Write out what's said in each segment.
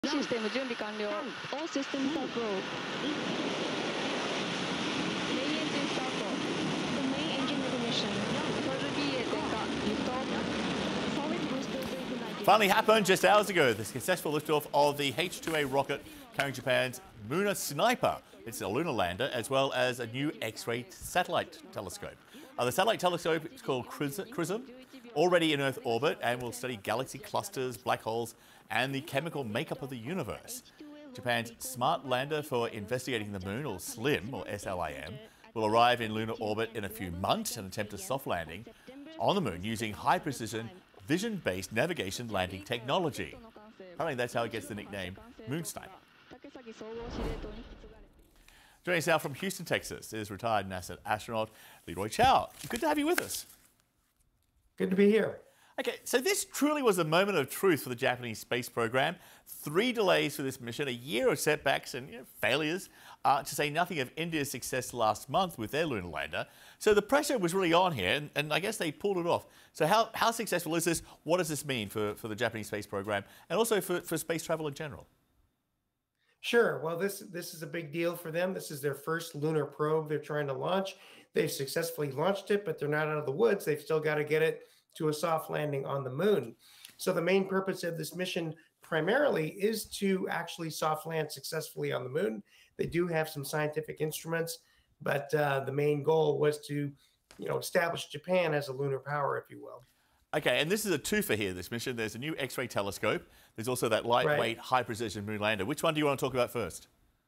システム準備完了。All systems are go. Main engine start. The main engine ignition. Total BA 点火。Lift off. Solid boosters ignited. Finally happened just hours ago. The successful liftoff of the H-2A rocket carrying Japan's Lunar Sniper. It's a lunar lander as well as a new X-ray satellite telescope. The satellite telescope is called Chrism, already in Earth orbit, and will study galaxy clusters, black holes, and the chemical makeup of the universe. Japan's smart lander for investigating the moon, or SLIM, or SLIM, will arrive in lunar orbit in a few months and attempt a soft landing on the moon using high-precision, vision-based navigation landing technology. Apparently that's how it gets the nickname Moon Sniper. Joining us now from Houston, Texas, is retired NASA astronaut Leroy Chiao. Good to have you with us. Good to be here. Okay, so this truly was a moment of truth for the Japanese space program. 3 delays for this mission, a year of setbacks and failures, to say nothing of India's success last month with their lunar lander. So the pressure was really on here, and I guess they pulled it off. So how successful is this? What does this mean for the Japanese space program and also for space travel in general? Sure. Well, this is a big deal for them. This is their first lunar probe they're trying to launch. They've successfully launched it, but they're not out of the woods. They've still got to get it to a soft landing on the moon. So the main purpose of this mission primarily is to actually soft land successfully on the moon. They do have some scientific instruments, but the main goal was to, establish Japan as a lunar power, if you will. Okay, and this is a twofer here, this mission. There's a new X-ray telescope. There's also that lightweight, high-precision moon lander. Which one do you want to talk about first?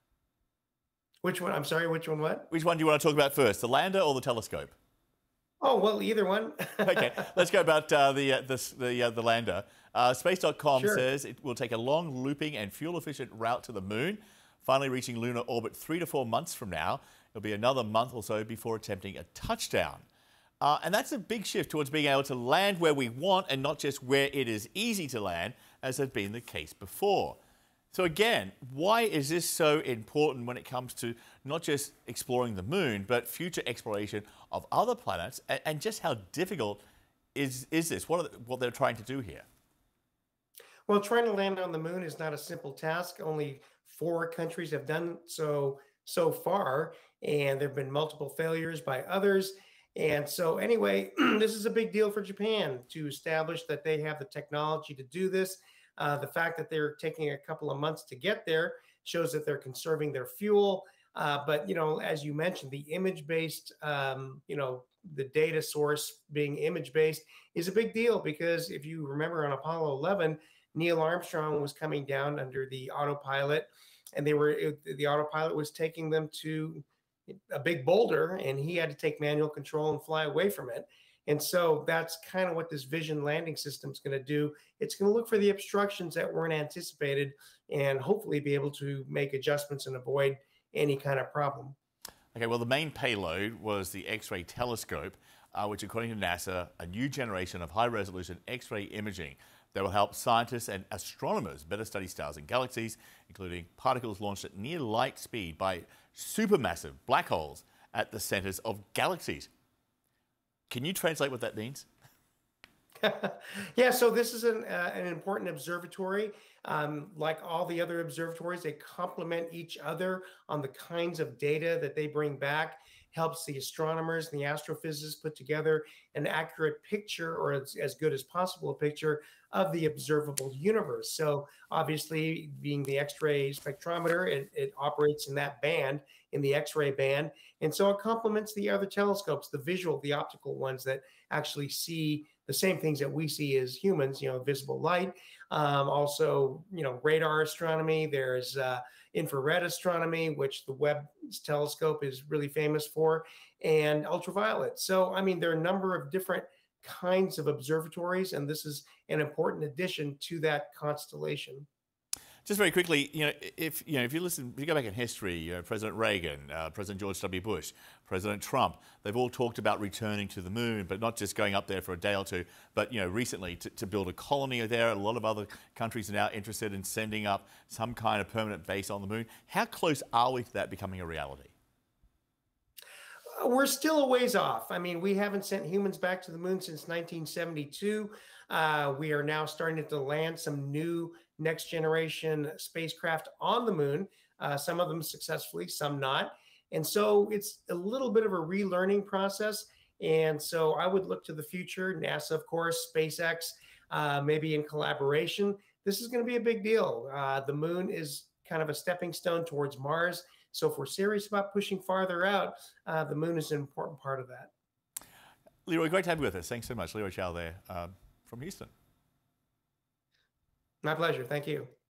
Which one? I'm sorry, which one what? Which one do you want to talk about first, the lander or the telescope? Oh, well, either one. Okay, let's go about the lander. Space.com says it will take a long, looping and fuel-efficient route to the moon, finally reaching lunar orbit 3 to 4 months from now. It'll be another month or so before attempting a touchdown. And that's a big shift towards being able to land where we want and not just where it is easy to land, as had been the case before. So again, why is this so important when it comes to not just exploring the moon, but future exploration of other planets? And just how difficult is this? What they're trying to do here? Well, trying to land on the moon is not a simple task. Only 4 countries have done so far, and there have been multiple failures by others. And so anyway, this is a big deal for Japan to establish that they have the technology to do this. The fact that they're taking a couple of months to get there shows that they're conserving their fuel. But, as you mentioned, the image-based, the data source being image-based is a big deal because if you remember on Apollo 11, Neil Armstrong was coming down under the autopilot, and the autopilot was taking them to a big boulder, and he had to take manual control and fly away from it. And so that's kind of what this vision landing system is going to do. It's going to look for the obstructions that weren't anticipated and hopefully be able to make adjustments and avoid any kind of problem. Okay, well, the main payload was the X-ray telescope, which, according to NASA, a new generation of high-resolution X-ray imaging that will help scientists and astronomers better study stars and galaxies, including particles launched at near light speed by supermassive black holes at the centers of galaxies. Can you translate what that means? Yeah, so this is an important observatory. Like all the other observatories, they complement each other on the kinds of data that they bring back, helps the astronomers and the astrophysicists put together an accurate picture, or as good as possible a picture of the observable universe. So obviously, being the X-ray spectrometer, it operates in that band, in the X-ray band. And so it complements the other telescopes, the optical ones that actually see the same things that we see as humans, visible light. Also, radar astronomy. There's infrared astronomy, which the Webb telescope is really famous for, and ultraviolet. So, I mean, there are a number of different kinds of observatories, and this is an important addition to that constellation. Just very quickly, if you go back in history, President Reagan, President George W. Bush, President Trump, they've all talked about returning to the moon, but not just going up there for a day or two, but recently to build a colony there. A lot of other countries are now interested in sending up some kind of permanent base on the moon. How close are we to that becoming a reality? We're still a ways off. I mean, we haven't sent humans back to the moon since 1972. We are now starting to land some new next generation spacecraft on the moon, some of them successfully, some not. And so it's a little bit of a relearning process. And so I would look to the future, NASA, of course, SpaceX, maybe in collaboration. This is going to be a big deal. The moon is kind of a stepping stone towards Mars. So if we're serious about pushing farther out, the moon is an important part of that. Leroy, great to have you with us. Thanks so much. Leroy Chiao there from Houston. My pleasure. Thank you.